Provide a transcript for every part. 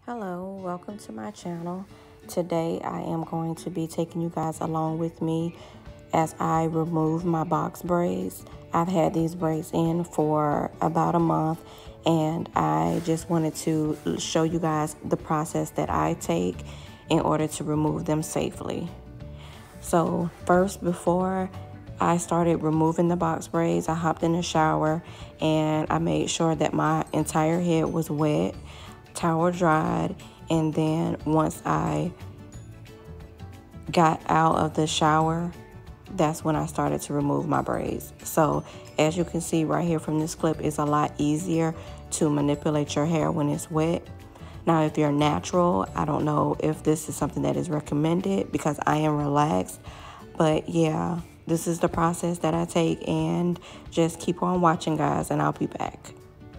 Hello, welcome to my channel. Today I am going to be taking you guys along with me as I remove my box braids. I've had these braids in for about a month and I just wanted to show you guys the process that I take in order to remove them safely. So first, before I started removing the box braids, I hopped in the shower and I made sure that my entire head was wet, towel dried, and then once I got out of the shower, that's when I started to remove my braids. So as you can see right here from this clip, it's a lot easier to manipulate your hair when it's wet. Now, if you're natural, I don't know if this is something that is recommended because I am relaxed. But yeah, this is the process that I take, and just keep on watching, guys, and I'll be back.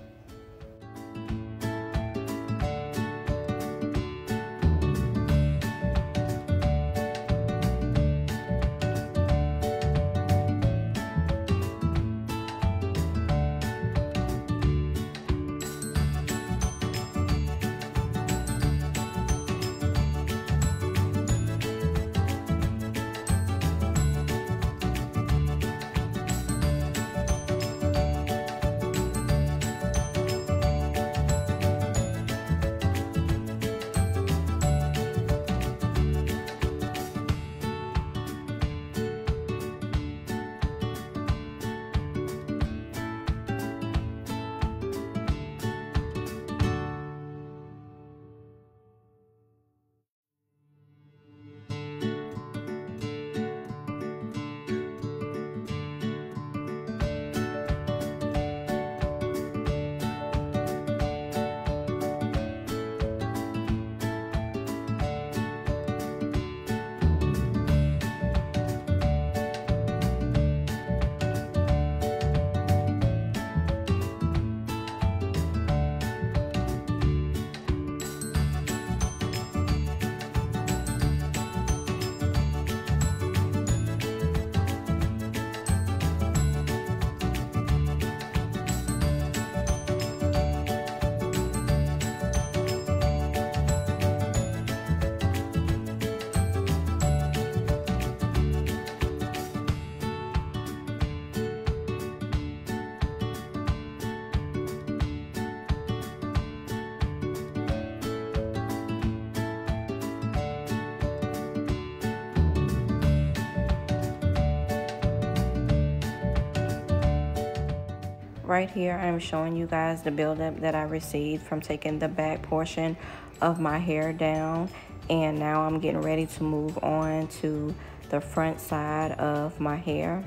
Right here, I'm showing you guys the buildup that I received from taking the back portion of my hair down. And now I'm getting ready to move on to the front side of my hair.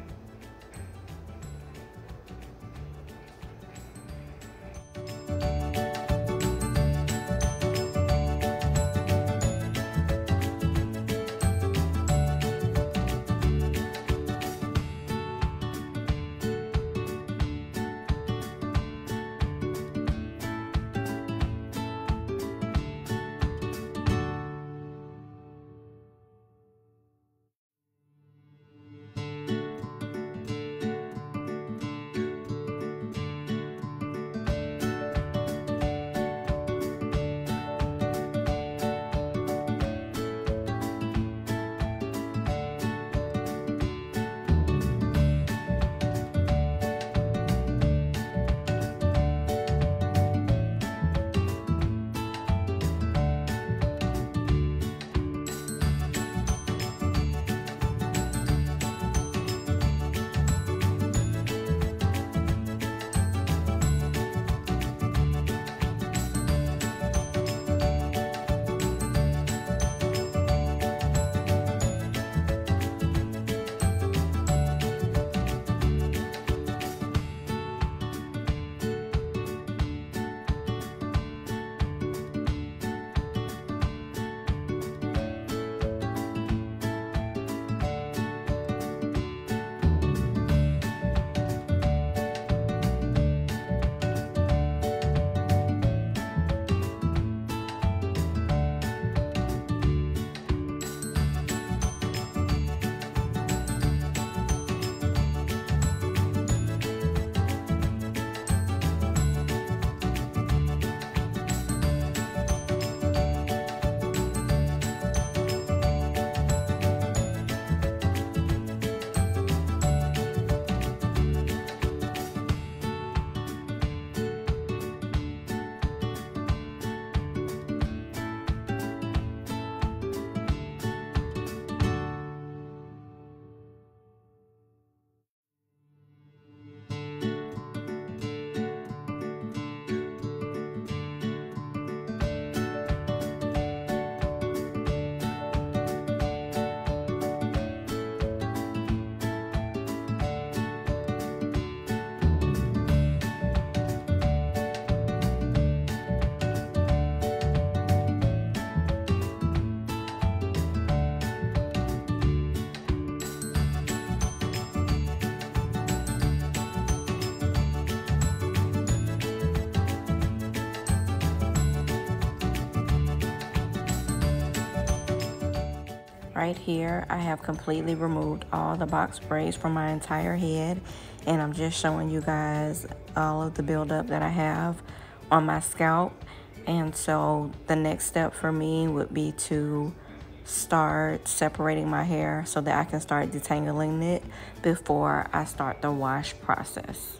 Right here, I have completely removed all the box braids from my entire head, and I'm just showing you guys all of the buildup that I have on my scalp. And so the next step for me would be to start separating my hair so that I can start detangling it before I start the wash process.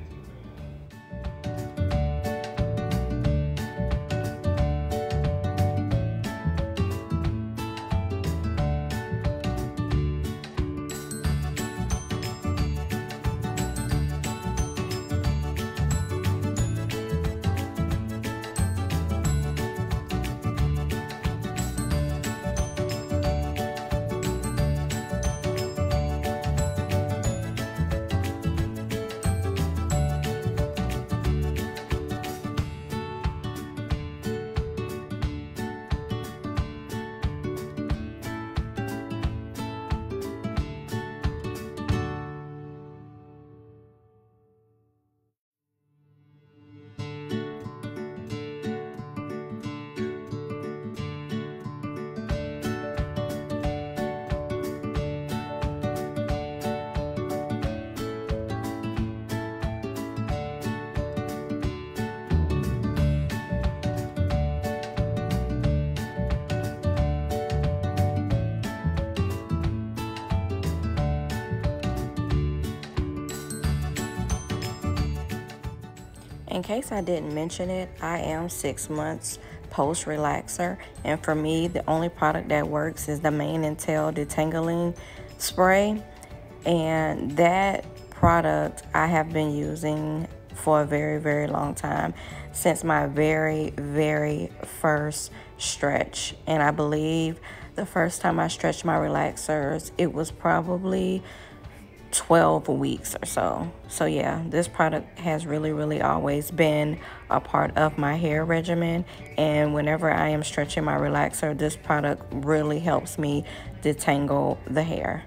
In case I didn't mention it, I am 6 months post relaxer, and for me the only product that works is the mane and tail detangling spray, and that product I have been using for a very long time, since my very first stretch. And I believe the first time I stretched my relaxers, it was probably 12 weeks or so. So yeah, this product has really always been a part of my hair regimen, and whenever I am stretching my relaxer, this product really helps me detangle the hair.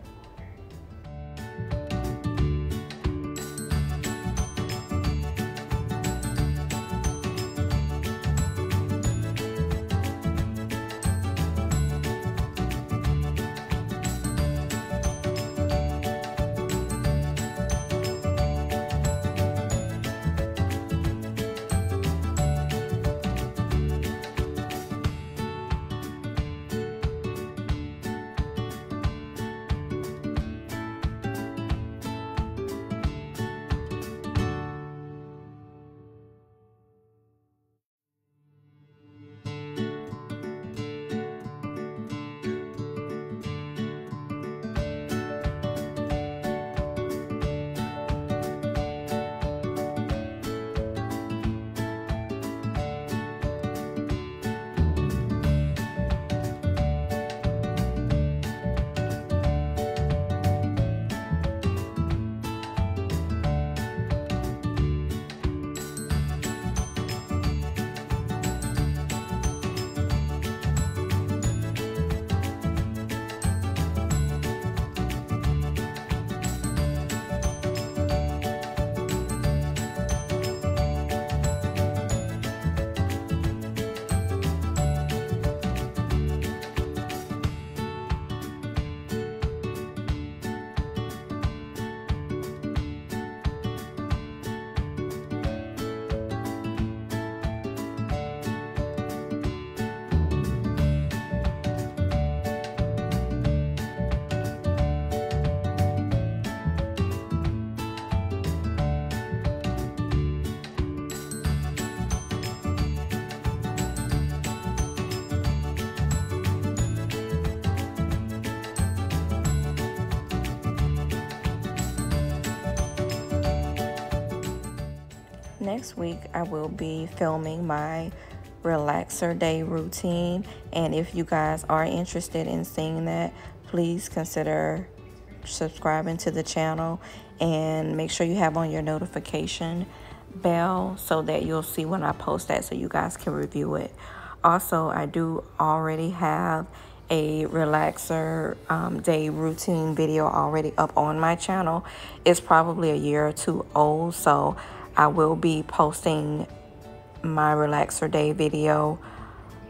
Next week, I will be filming my relaxer day routine, and if you guys are interested in seeing that, please consider subscribing to the channel and make sure you have on your notification bell so that you'll see when I post that, so you guys can review it. Also, I do already have a relaxer day routine video already up on my channel. It's probably a year or two old, so I will be posting my relaxer day video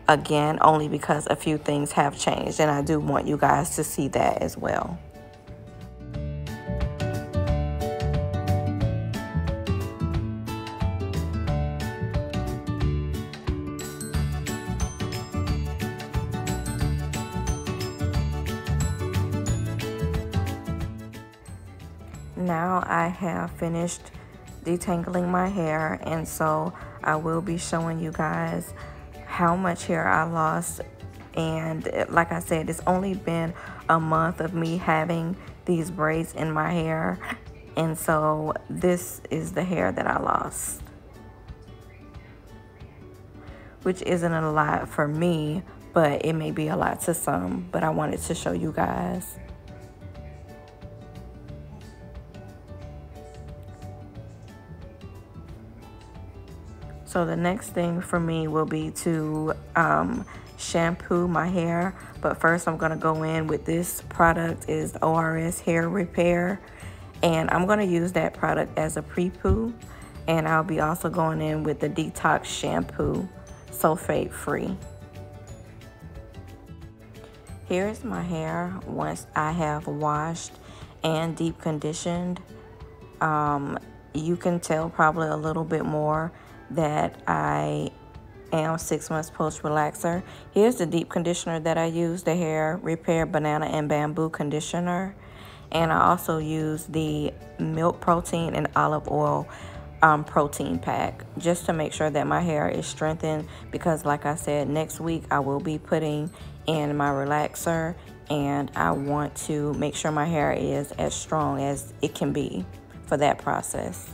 again, only because a few things have changed, and I do want you guys to see that as well. Now I have finished detangling my hair, and so I will be showing you guys how much hair I lost. And like I said, it's only been a month of me having these braids in my hair, and so this is the hair that I lost, which isn't a lot for me, but it may be a lot to some. But I wanted to show you guys. So the next thing for me will be to shampoo my hair. But first I'm gonna go in with this product, is ORS Hair Repair. And I'm gonna use that product as a pre-poo. And I'll be also going in with the Detox Shampoo, sulfate free. Here's my hair once I have washed and deep conditioned. You can tell probably a little bit more that I am 6 months post relaxer. Here's the deep conditioner that I use, the Hair Repair Banana and Bamboo Conditioner. And I also use the milk protein and olive oil protein pack, just to make sure that my hair is strengthened, because like I said, next week I will be putting in my relaxer, and I want to make sure my hair is as strong as it can be for that process.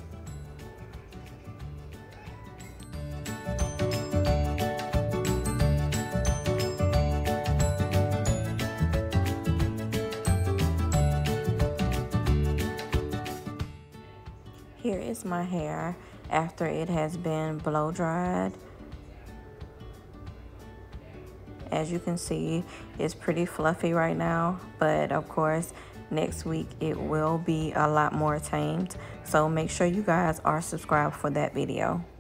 Here is my hair after it has been blow dried. As you can see, it's pretty fluffy right now, but of course next week it will be a lot more tamed. So make sure you guys are subscribed for that video.